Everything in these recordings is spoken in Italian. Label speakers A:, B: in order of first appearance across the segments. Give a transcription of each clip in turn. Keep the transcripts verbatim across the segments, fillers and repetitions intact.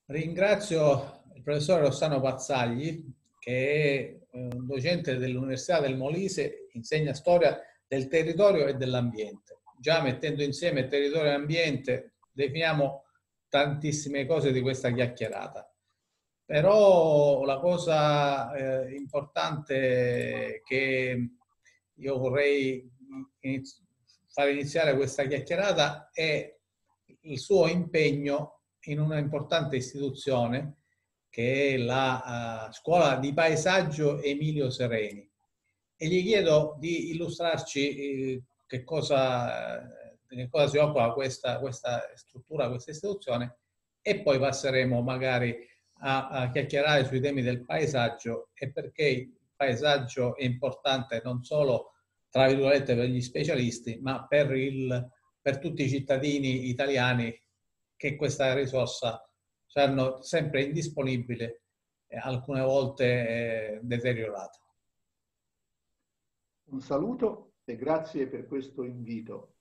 A: Ringrazio il professore Rossano Pazzagli, che è eh, un docente dell'Università del Molise, insegna storia del territorio e dell'ambiente. Già mettendo insieme territorio e ambiente definiamo tantissime cose di questa chiacchierata. Però la cosa eh, importante che io vorrei iniz- fare iniziare questa chiacchierata è il suo impegno in una importante istituzione che è la uh, Scuola di Paesaggio Emilio Sereni. E gli chiedo di illustrarci eh, che cosa, eh, che cosa si occupa questa, questa struttura, questa istituzione, e poi passeremo magari a, a chiacchierare sui temi del paesaggio e perché il paesaggio è importante non solo, tra virgolette, per gli specialisti, ma per, il, per tutti i cittadini italiani che questa risorsa saranno sempre indisponibile e alcune volte eh, deteriorata.
B: Un saluto e grazie per questo invito.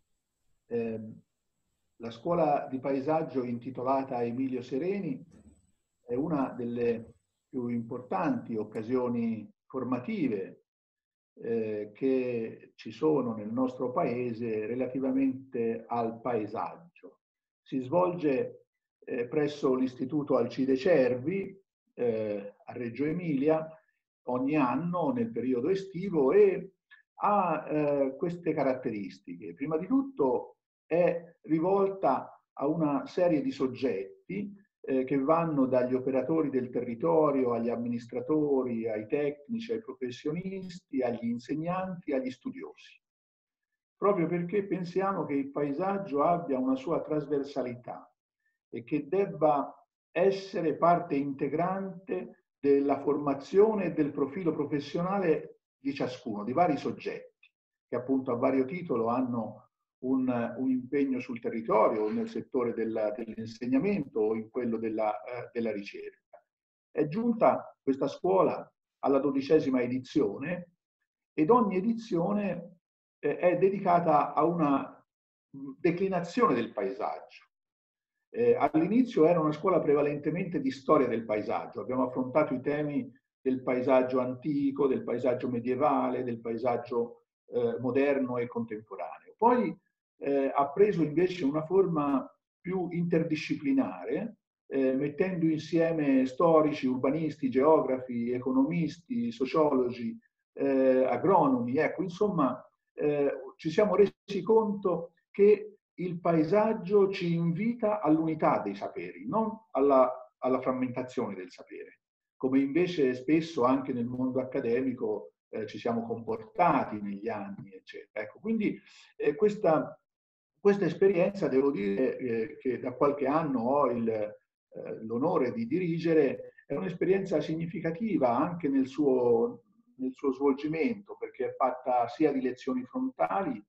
B: Eh, la scuola di paesaggio intitolata Emilio Sereni è una delle più importanti occasioni formative eh, che ci sono nel nostro paese relativamente al paesaggio. Si svolge eh, presso l'Istituto Alcide Cervi eh, a Reggio Emilia ogni anno nel periodo estivo e ha eh, queste caratteristiche. Prima di tutto è rivolta a una serie di soggetti eh, che vanno dagli operatori del territorio, agli amministratori, ai tecnici, ai professionisti, agli insegnanti, agli studiosi. Proprio perché pensiamo che il paesaggio abbia una sua trasversalità e che debba essere parte integrante della formazione e del profilo professionale di ciascuno, di vari soggetti, che appunto a vario titolo hanno un, un impegno sul territorio o nel settore della, dell'insegnamento o in quello della, eh, della ricerca. È giunta questa scuola alla dodicesima edizione ed ogni edizione eh, è dedicata a una declinazione del paesaggio. Eh, all'inizio era una scuola prevalentemente di storia del paesaggio, abbiamo affrontato i temi del paesaggio antico, del paesaggio medievale, del paesaggio eh, moderno e contemporaneo. Poi eh, ha preso invece una forma più interdisciplinare, eh, mettendo insieme storici, urbanisti, geografi, economisti, sociologi, eh, agronomi. Ecco, insomma, eh, ci siamo resi conto che il paesaggio ci invita all'unità dei saperi, non alla, alla frammentazione del sapere, come invece spesso anche nel mondo accademico eh, ci siamo comportati negli anni, eccetera. Ecco, quindi eh, questa, questa esperienza, devo dire eh, che da qualche anno ho il, eh, l'onore di dirigere, è un'esperienza significativa anche nel suo, nel suo svolgimento, perché è fatta sia di lezioni frontali,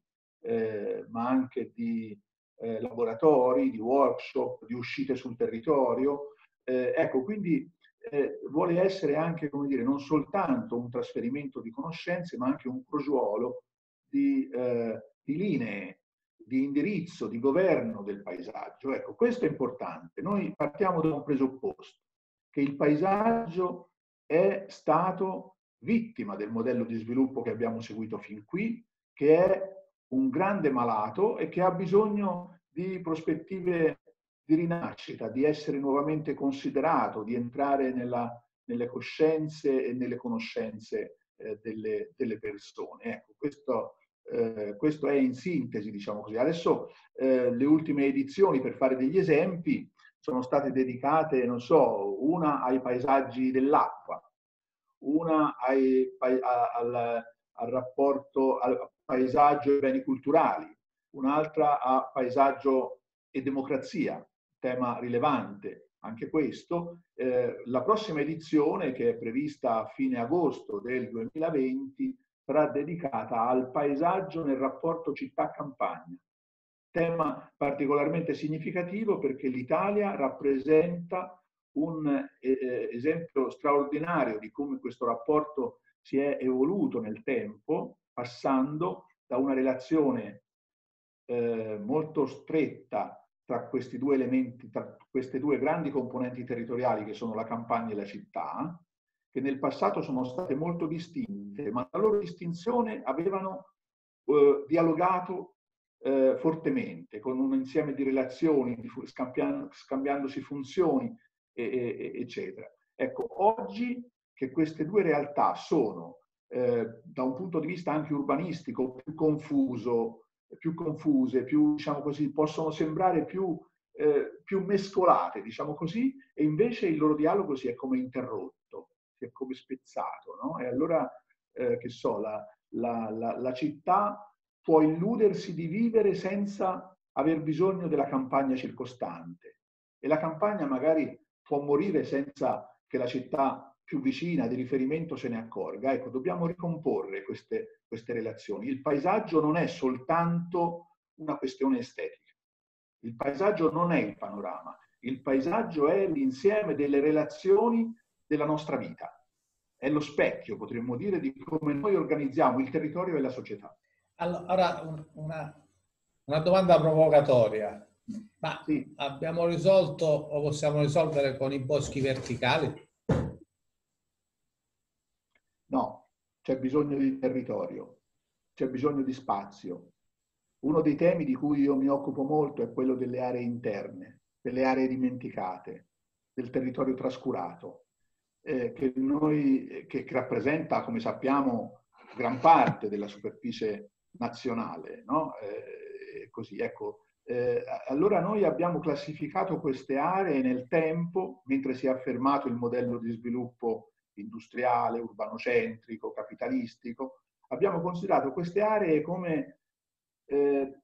B: Eh, ma anche di eh, laboratori, di workshop, di uscite sul territorio. Eh, ecco, quindi eh, vuole essere anche, come dire, non soltanto un trasferimento di conoscenze, ma anche un crogiuolo di, eh, di linee, di indirizzo, di governo del paesaggio. Ecco, questo è importante. Noi partiamo da un presupposto, che il paesaggio è stato vittima del modello di sviluppo che abbiamo seguito fin qui, che è un grande malato e che ha bisogno di prospettive di rinascita, di essere nuovamente considerato, di entrare nella, nelle coscienze e nelle conoscenze eh, delle, delle persone. Ecco, questo, eh, questo è in sintesi, diciamo così. Adesso eh, le ultime edizioni, per fare degli esempi, sono state dedicate, non so, una ai paesaggi dell'acqua, una ai, al, al rapporto al paesaggio e beni culturali, un'altra a paesaggio e democrazia, tema rilevante anche questo. Eh, la prossima edizione, che è prevista a fine agosto del duemilaventi, sarà dedicata al paesaggio nel rapporto città-campagna. Tema particolarmente significativo perché l'Italia rappresenta un eh, esempio straordinario di come questo rapporto si è evoluto nel tempo, passando da una relazione eh, molto stretta tra questi due elementi, tra queste due grandi componenti territoriali che sono la campagna e la città, che nel passato sono state molto distinte, ma la loro distinzione avevano eh, dialogato eh, fortemente, con un insieme di relazioni, di, scambiando, scambiandosi funzioni, e, e, eccetera. Ecco, oggi che queste due realtà sono, eh, da un punto di vista anche urbanistico, più confuso, più confuse, più, diciamo così, possono sembrare più, eh, più mescolate, diciamo così, e invece il loro dialogo si è come interrotto, si è come spezzato, no? E allora, eh, che so, la, la, la, la città può illudersi di vivere senza aver bisogno della campagna circostante, e la campagna magari può morire senza che la città più vicina di riferimento se ne accorga. Ecco, dobbiamo ricomporre queste, queste relazioni. Il paesaggio non è soltanto una questione estetica. Il paesaggio non è il panorama. Il paesaggio è l'insieme delle relazioni della nostra vita. È lo specchio, potremmo dire, di come noi organizziamo il territorio e la società.
A: Allora, una, una domanda provocatoria. Ma
B: sì.
A: Abbiamo risolto o possiamo risolvere con i boschi verticali?
B: No, c'è bisogno di territorio, c'è bisogno di spazio. Uno dei temi di cui io mi occupo molto è quello delle aree interne, delle aree dimenticate, del territorio trascurato, eh, che, noi, che rappresenta, come sappiamo, gran parte della superficie nazionale, no? Eh, così, ecco. Eh, allora noi abbiamo classificato queste aree nel tempo, mentre si è affermato il modello di sviluppo industriale, urbanocentrico, capitalistico, abbiamo considerato queste aree come eh,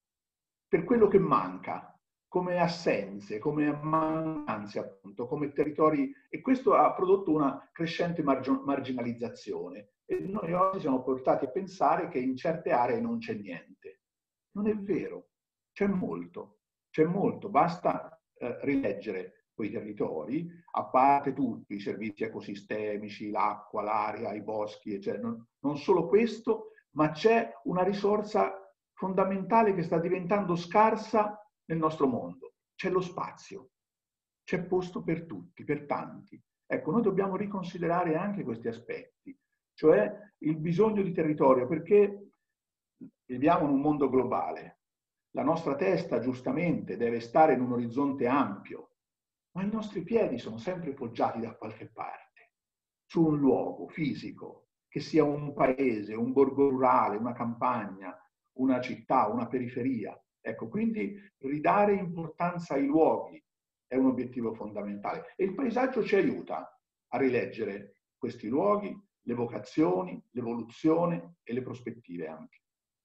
B: per quello che manca, come assenze, come mancanze appunto, come territori, e questo ha prodotto una crescente margin- marginalizzazione, e noi oggi siamo portati a pensare che in certe aree non c'è niente. Non è vero, c'è molto, c'è molto, basta eh, rileggere quei territori, a parte tutti i servizi ecosistemici, l'acqua, l'aria, i boschi, eccetera. Non, non solo questo, ma c'è una risorsa fondamentale che sta diventando scarsa nel nostro mondo. C'è lo spazio, c'è posto per tutti, per tanti. Ecco, noi dobbiamo riconsiderare anche questi aspetti, cioè il bisogno di territorio, perché viviamo in un mondo globale. La nostra testa, giustamente, deve stare in un orizzonte ampio, ma i nostri piedi sono sempre poggiati da qualche parte, su un luogo fisico, che sia un paese, un borgo rurale, una campagna, una città, una periferia. Ecco, quindi ridare importanza ai luoghi è un obiettivo fondamentale. E il paesaggio ci aiuta a rileggere questi luoghi, le vocazioni, l'evoluzione e le prospettive anche.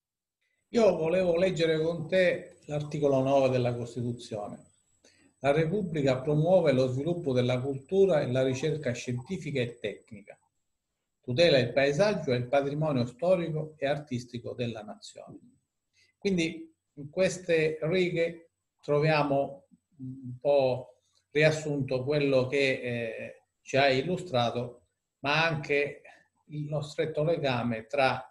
A: Io volevo leggere con te l'articolo nove della Costituzione. La Repubblica promuove lo sviluppo della cultura e la ricerca scientifica e tecnica. Tutela il paesaggio e il patrimonio storico e artistico della nazione. Quindi in queste righe troviamo un po' riassunto quello che eh, ci hai illustrato, ma anche lo stretto legame tra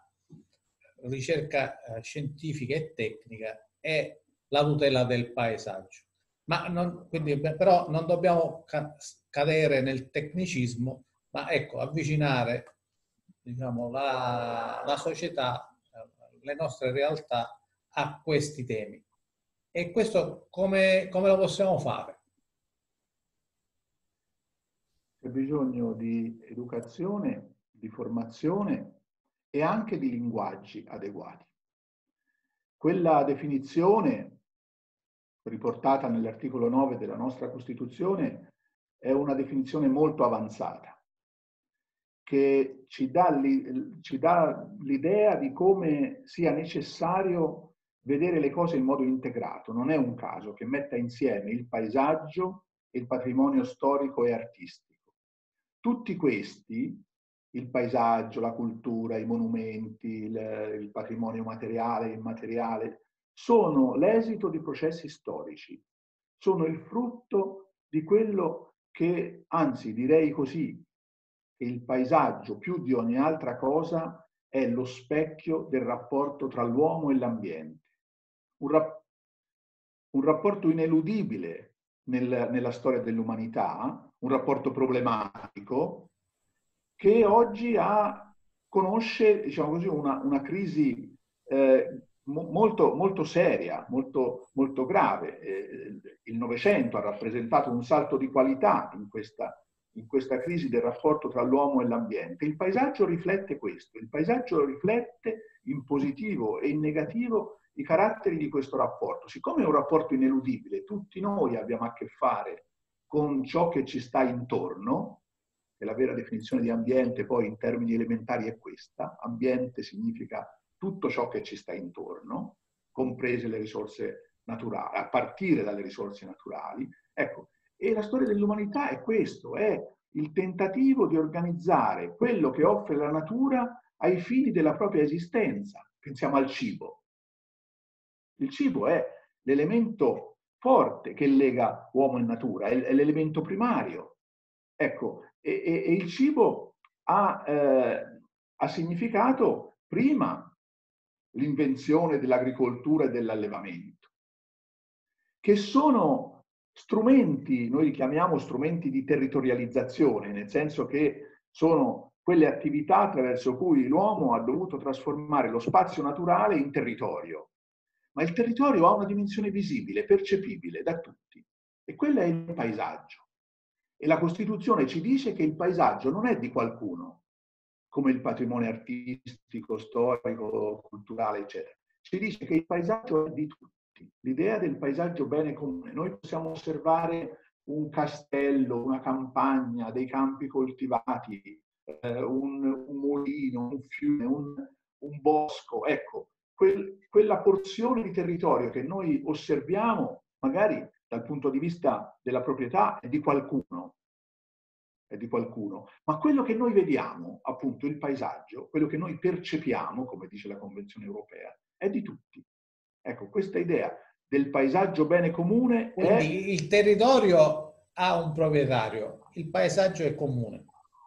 A: ricerca eh, scientifica e tecnica e la tutela del paesaggio. Ma non, quindi, però non dobbiamo ca- cadere nel tecnicismo, ma ecco, avvicinare, diciamo, la, la società, le nostre realtà a questi temi. E questo come, come lo possiamo fare?
B: C'è bisogno di educazione, di formazione e anche di linguaggi adeguati. Quella definizione riportata nell'articolo nove della nostra Costituzione è una definizione molto avanzata, che ci dà l'idea di come sia necessario vedere le cose in modo integrato. Non è un caso che metta insieme il paesaggio e il patrimonio storico e artistico. Tutti questi, il paesaggio, la cultura, i monumenti, il, il patrimonio materiale e immateriale, sono l'esito di processi storici, sono il frutto di quello che, anzi direi così, che il paesaggio più di ogni altra cosa è lo specchio del rapporto tra l'uomo e l'ambiente. Un rap- un rapporto ineludibile nel, nella storia dell'umanità, un rapporto problematico che oggi ha, conosce, diciamo così, una, una crisi eh, mo, molto, molto seria, molto, molto grave. Eh, il Novecento ha rappresentato un salto di qualità in questa, in questa crisi del rapporto tra l'uomo e l'ambiente. Il paesaggio riflette questo, il paesaggio riflette in positivo e in negativo i caratteri di questo rapporto. Siccome è un rapporto ineludibile, tutti noi abbiamo a che fare con ciò che ci sta intorno, e la vera definizione di ambiente poi in termini elementari è questa: ambiente significa tutto ciò che ci sta intorno, comprese le risorse naturali, a partire dalle risorse naturali. Ecco, e la storia dell'umanità è questo, è il tentativo di organizzare quello che offre la natura ai fini della propria esistenza. Pensiamo al cibo. Il cibo è l'elemento forte che lega uomo e natura, è l'elemento primario. Ecco, e, e, e il cibo ha, eh, ha significato prima l'invenzione dell'agricoltura e dell'allevamento, che sono strumenti, noi li chiamiamo strumenti di territorializzazione, nel senso che sono quelle attività attraverso cui l'uomo ha dovuto trasformare lo spazio naturale in territorio. Ma il territorio ha una dimensione visibile, percepibile da tutti, e quella è il paesaggio. E la Costituzione ci dice che il paesaggio non è di qualcuno, come il patrimonio artistico, storico, culturale, eccetera. Ci dice che il paesaggio è di tutti. L'idea del paesaggio bene comune. Noi possiamo osservare un castello, una campagna, dei campi coltivati, eh, un, un mulino, un fiume, un, un bosco. Ecco, quel, quella porzione di territorio che noi osserviamo, magari dal punto di vista della proprietà, è di qualcuno, è di qualcuno, ma quello che noi vediamo, appunto il paesaggio, quello che noi percepiamo, come dice la Convenzione europea, è di tutti. Ecco, questa idea del paesaggio bene comune è...
A: Quindi il territorio ha un proprietario, il paesaggio è comune.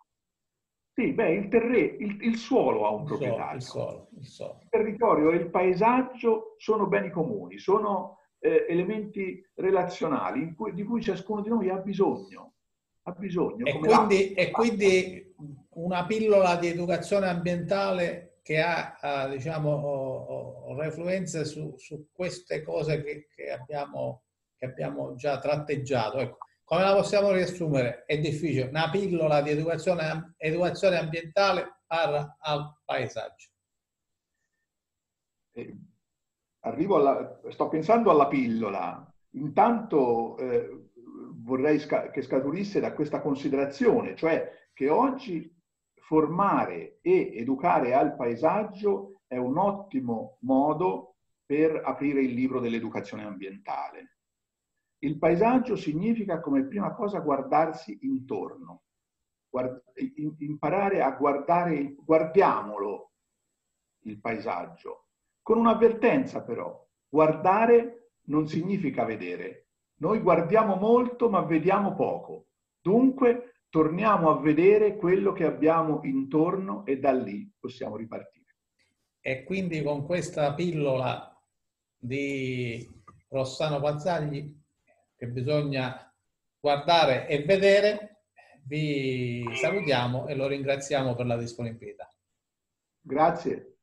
B: Sì, beh, il, terre... il, il suolo ha un
A: il
B: proprietario.
A: Suolo, il, suolo, il, suolo.
B: Il territorio e il paesaggio sono beni comuni, sono eh, elementi relazionali in cui, di cui ciascuno di noi ha bisogno. Ha bisogno.
A: E quindi, e quindi una pillola di educazione ambientale che ha, ha diciamo, refluenze su, su queste cose che, che, abbiamo, che abbiamo già tratteggiato. Ecco, come la possiamo riassumere? È difficile. Una pillola di educazione, educazione ambientale parla al paesaggio.
B: Eh, arrivo alla, sto pensando alla pillola. Intanto eh, vorrei sca che scaturisse da questa considerazione, cioè che oggi formare e educare al paesaggio è un ottimo modo per aprire il libro dell'educazione ambientale. Il paesaggio significa come prima cosa guardarsi intorno, guard imparare a guardare, guardiamolo il paesaggio, con un'avvertenza però: guardare non significa vedere. Noi guardiamo molto ma vediamo poco. Dunque torniamo a vedere quello che abbiamo intorno e da lì possiamo ripartire.
A: E quindi con questa pillola di Rossano Pazzagli, che bisogna guardare e vedere, vi salutiamo e lo ringraziamo per la disponibilità.
B: Grazie.